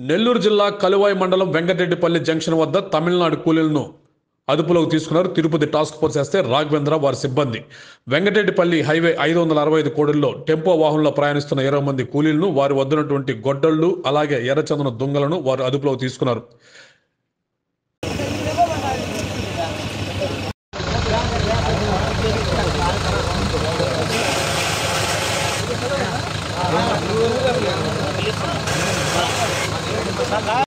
నెల్లూరు జిల్లా కలువాయి మండలం వెంకటరెడ్డిపల్లి జంక్షన్ వద్ద తమిళనాడు కూలీలను అదుపులోకి తీసుకున్నారు Tirupati task force SI Raghavendra వారి సిబ్బంది. వెంకటరెడ్డిపల్లి హైవే 565 కోడుల్లో టెంపో వాహనంలో ప్రయాణిస్తున్న 20 మంది కూలీలను వారి వద్దనటువంటి గొడ్డళ్లు అలాగే ఎర్రచందన దుంగలను వారు అదుపులోకి తీసుకున్నారు.